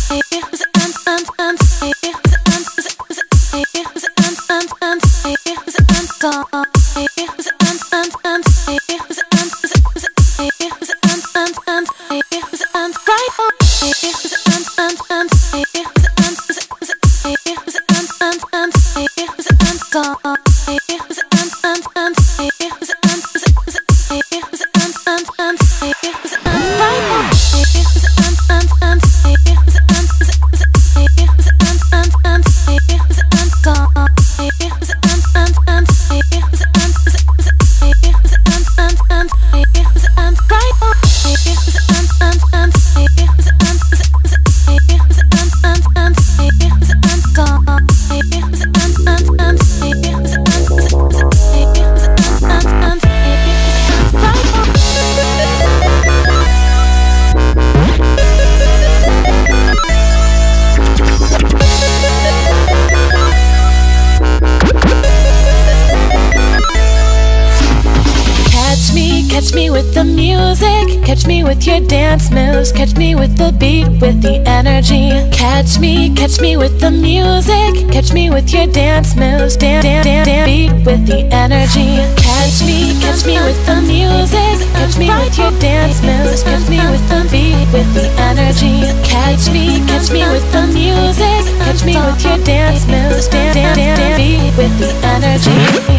Catch me with the music, catch me with your dance moves, catch me with the beat, with the energy. Catch me with the music, catch me with your dance moves, beat with the energy. Catch me with the music, catch me with your dance moves, catch me with the beat, with the energy. Catch me with the music, catch me with your dance moves, beat with the energy.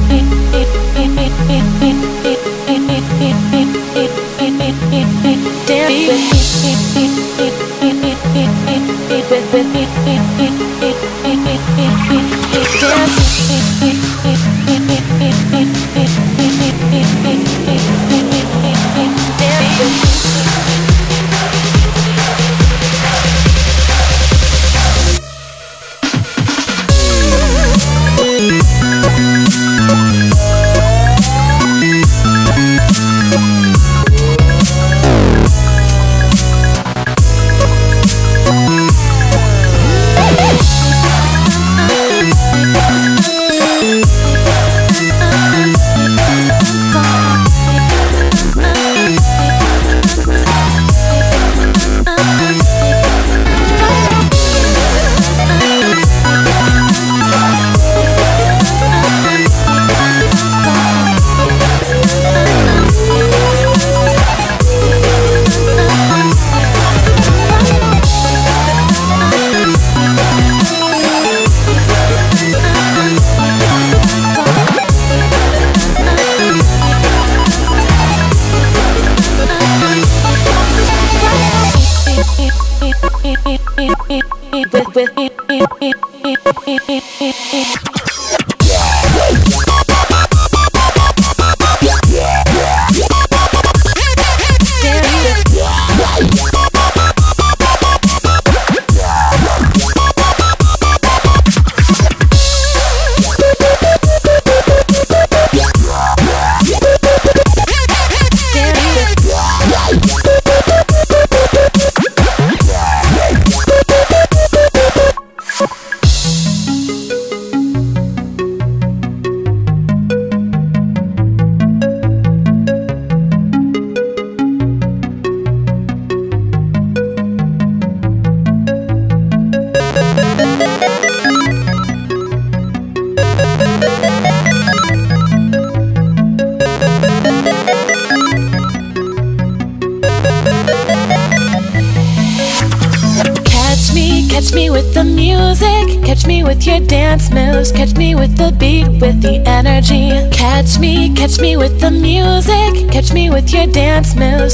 Catch me with the music, catch me with your dance moves, catch me with the beat, with the energy. Catch me with the music, catch me with your dance moves,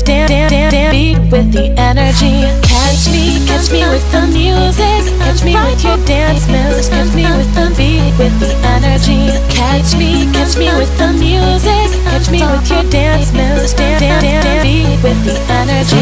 beat with the energy. Catch me with the music, catch me with your dance moves, catch me with the beat, with the energy. Catch me with the music, catch me with your dance moves, beat with the energy.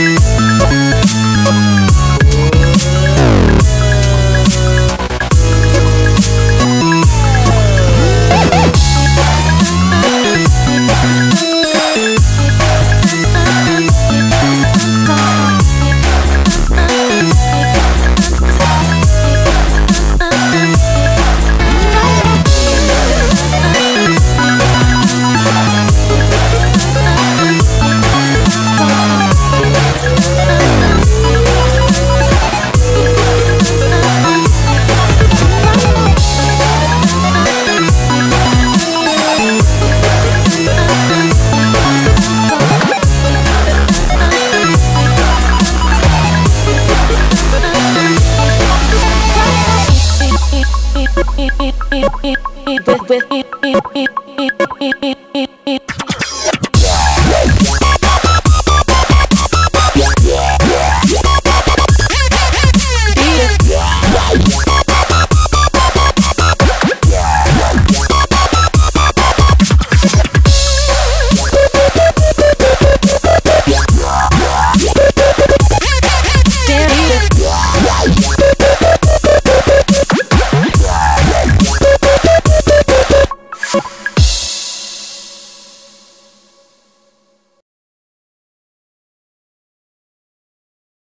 with